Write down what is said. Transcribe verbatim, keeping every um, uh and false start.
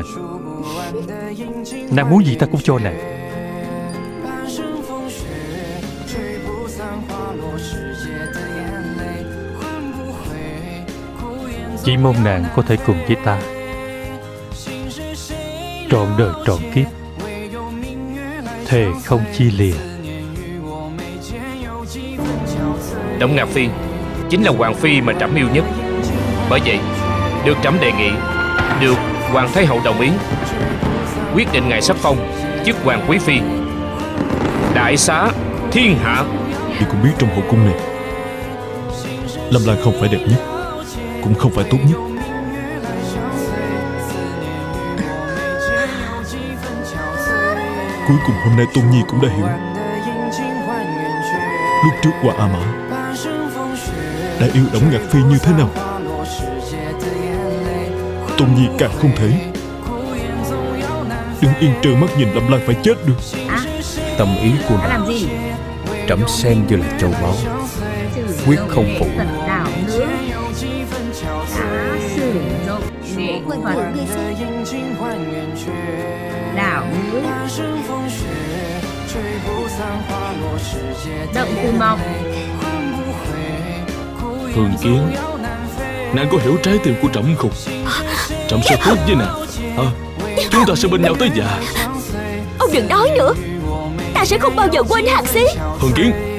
nàng. Nàng muốn gì ta cũng cho nàng. Chỉ mong nàng có thể cùng với ta trọn đời trọn kiếp, thề không chia lìa. Đổng Ngạc Phi chính là hoàng phi mà trẫm yêu nhất. Bởi vậy được trẫm đề nghị, được hoàng thái hậu đồng ý, quyết định ngài sắp phong chức hoàng quý phi, đại xá thiên hạ. Chị cũng biết trong hậu cung này, Lâm Lan không phải đẹp nhất, cũng không phải tốt nhất. Cuối cùng hôm nay Tôn Nhi cũng đã hiểu. Lúc trước qua A Mã đã yêu Đổng Ngạc Phi như thế nào, Tôn Nhi càng không thể đứng yên trơ mắt nhìn Lâm Lan phải chết được. À, tâm ý của nàng làm gì? trẫm xem như là châu báu, quyết không phụ. Đảo nữa đã sử dụng để thuật đảo nữa động từ mọc. Thường Kiến, nàng có hiểu trái tim của trẫm không? Trẫm sẽ tốt với nàng à, chúng ta sẽ bên nhau tới già. Ông đừng nói nữa, ta sẽ không bao giờ quên Hàn Xí. Thường Kiến,